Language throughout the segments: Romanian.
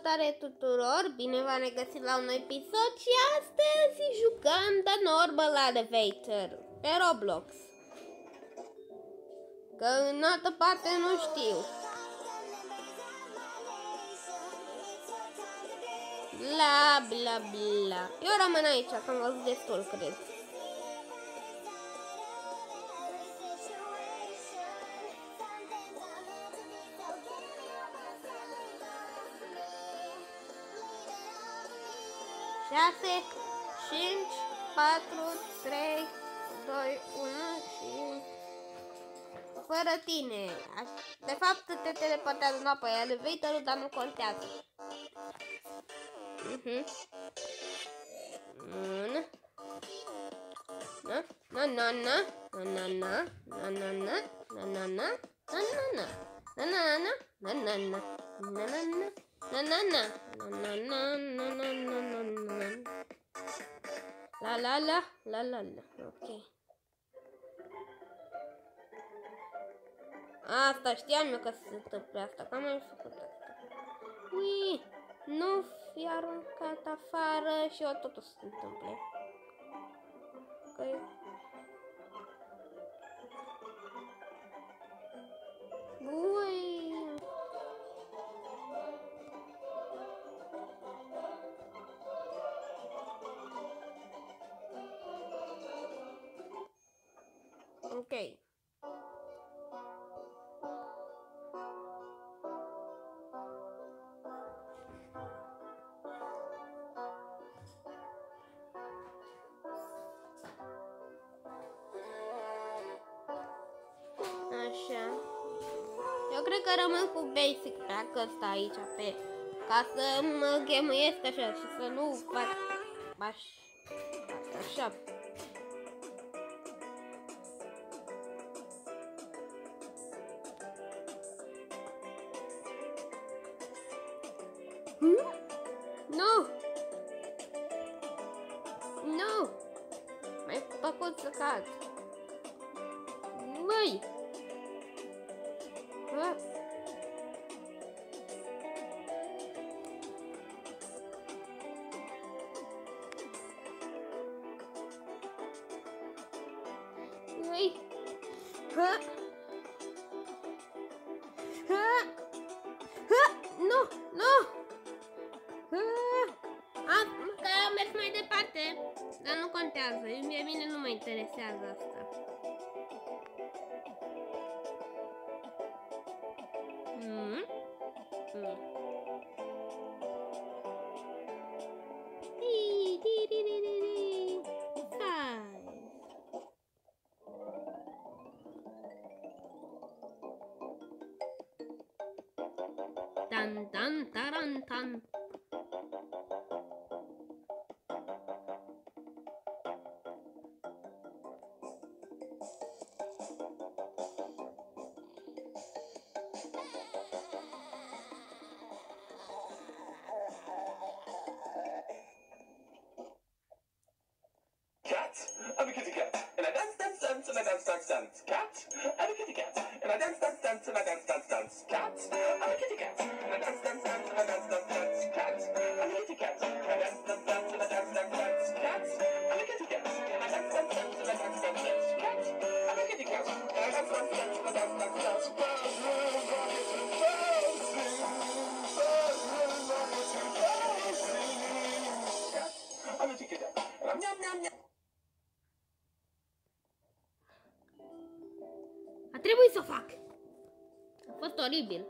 Salutare tuturor, bine v-am regăsit la un nou episod și astăzi jucăm The Normal Elevator pe Roblox. Că în altă parte nu știu. Bla bla bla. Eu rămân aici, că am văzut destul, cred. Șase, 5, 4, 3, 2, 1 și fără tine. De fapt te teleportează înapoi elevatorul, dar nu contează. La. Ok. Asta știam eu că se întâmplă asta. Că am mai făcut asta. Ui, nu fi aruncat afară și eu tot o să se întâmple. Okay. Ui. Ok. Așa. Eu cred că rămân cu basic pe ăsta aici, pe ca să mă ghemuiesc așa și să nu fac așa. Nu! Nu! M-ai făcut să cad. Băi! Băi! Nu! Nu! Am mers mai departe, dar nu contează. Pe mine nu mă interesează asta. Tan tan taran tan. I'm a kitty cat, and I dance, dance, dance, and I dance, dance, dance. Cat, I'm a kitty cat, and I dance, dance, dance, and I dance, dance, dance. Cat, I'm a kitty cat, and I dance, dance, dance, and I dance, dance, dance. Cat, I'm a kitty cat, and I dance, dance, dance, and I dance, dance, dance. Cat, I'm a kitty cat, and I dance, dance, dance, and I dance, dance, dance. Cat, I'm a kitty cat, and I dance, dance, dance, and I dance, dance, dance. I'm a kitty cat, and I'm yum yum yum. A trebuit să o fac. A fost oribil.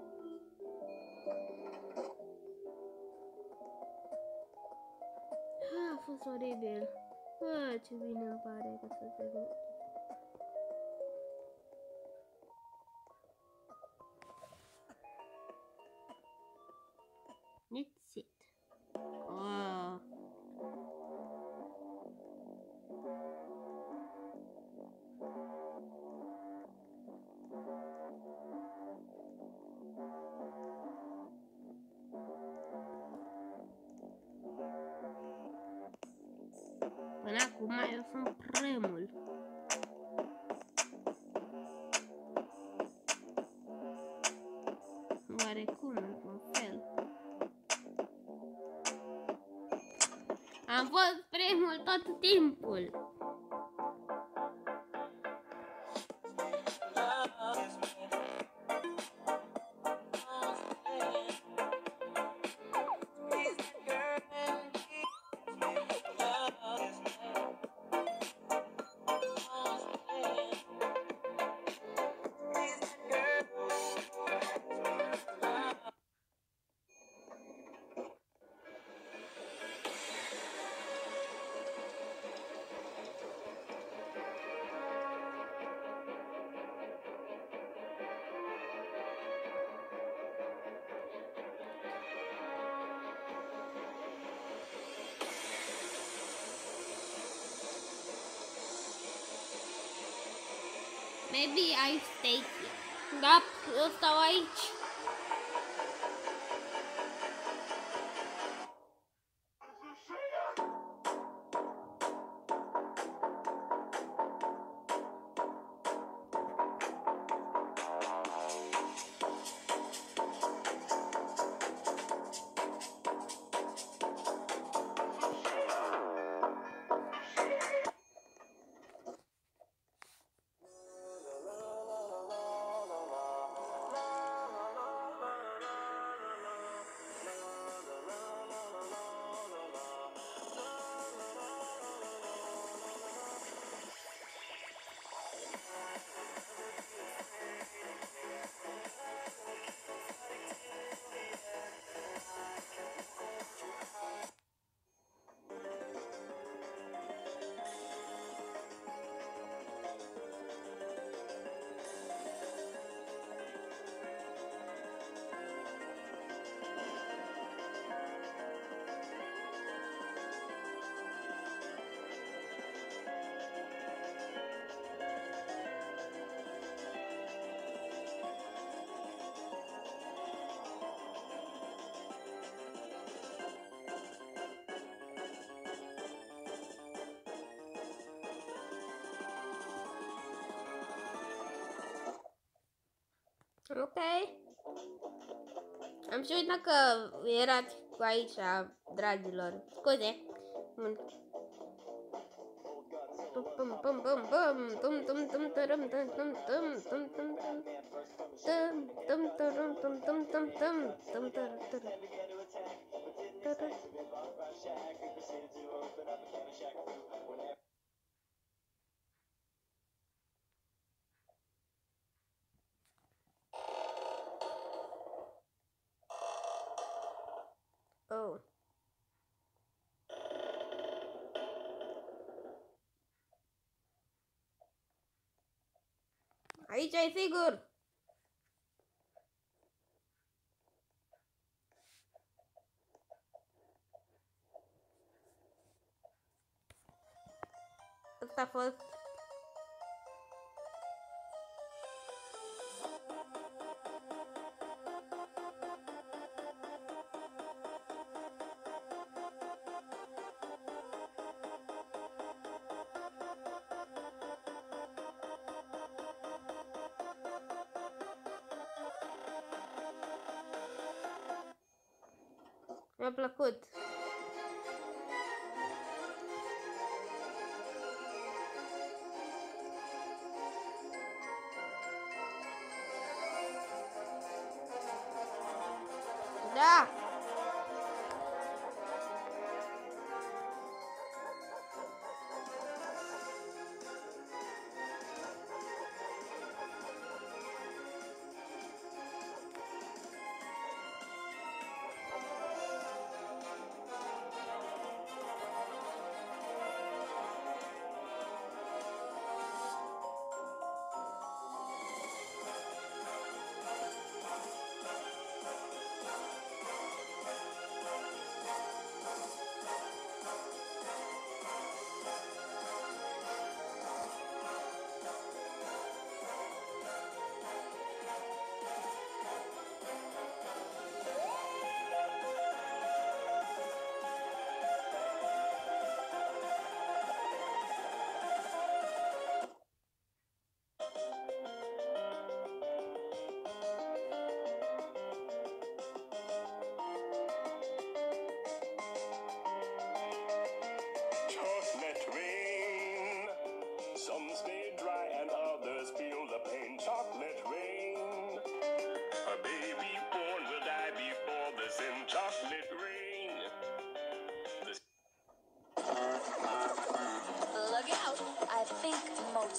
A fost oribil. Ce bine îmi pare că să te rog. That's it. Oh. Până acum eu sunt primul. Oarecum, într-un fel. Am fost primul tot timpul. Maybe I stay here. Da, eu stau aici. Ok. Am și uitat că erați aici, dragilor. Scuze. Oh. Aici e sigur. Asta a fost. Mi-a plăcut. Da.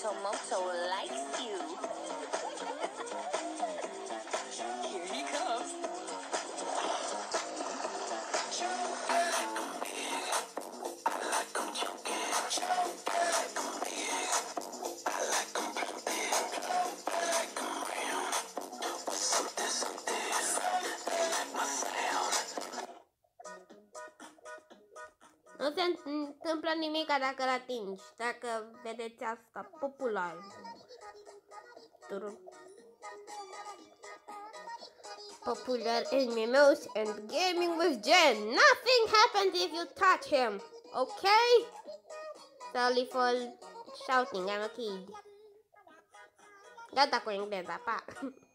Tomoto likes you. Here he comes. Nu se întâmplă nimic dacă îl atingi, dacă vedeți asta, popular. Popular MMOs and gaming with Jen. Nothing happens if you touch him, okay? Sorry for shouting, I'm a kid. Gata cu engleza, pa!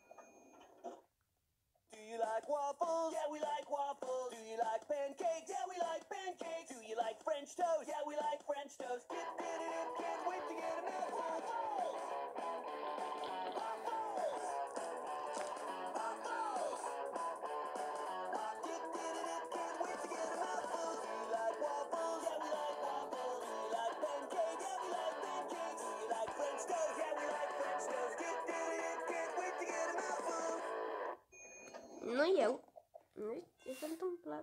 Do you like waffles? Yeah, we like waffles. Do you like pancakes? Yeah, we like pancakes. Do you like French toast? Yeah, we like French toast. Can't wait to get a mouthful. Can't wait to get a mouthful. Do you like waffles? Yeah, we like waffles. Do you like pancakes? Yeah, we like pancakes. Do you like French toast? Yeah, we like French toast. Can't wait to get a mouthful. Nu eu. Nu știu ce s-a întâmplat.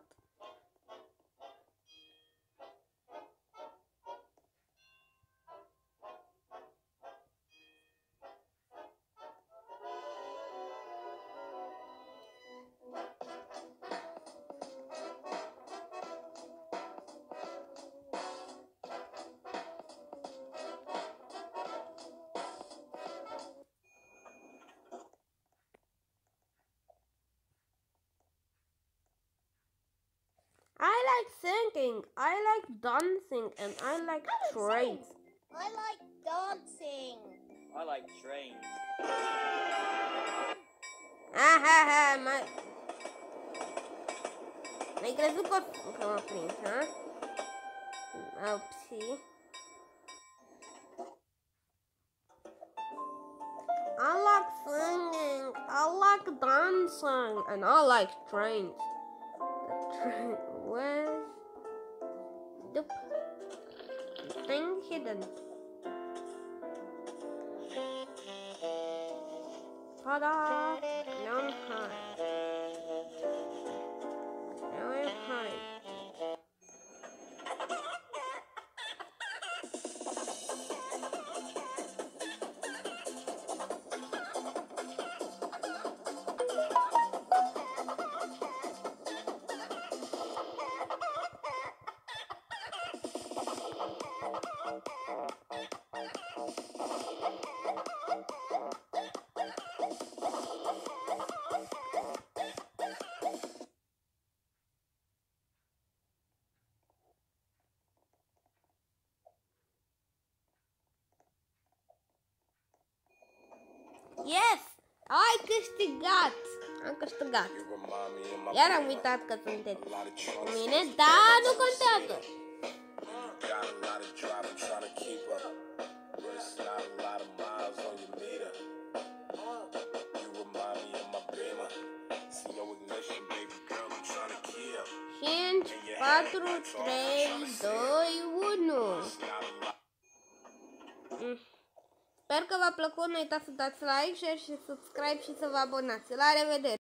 I like singing, I like dancing, and I like trains. I like dancing. I like trains. Aha, mi-ai crezut că m-a prins, ha? Upsi. I like singing, I like dancing, and I like trains. The train, where? The thing hidden. Ta-da! Now I'm high. Now I'm high. Yes! Ai câștigat! Am câștigat. Iar am uitat că sunteți cu mine, dar nu contează. Cinci, 4, 3, 2, 1. Sper că v-a plăcut, nu uitați să dați like, share și subscribe și să vă abonați. La revedere!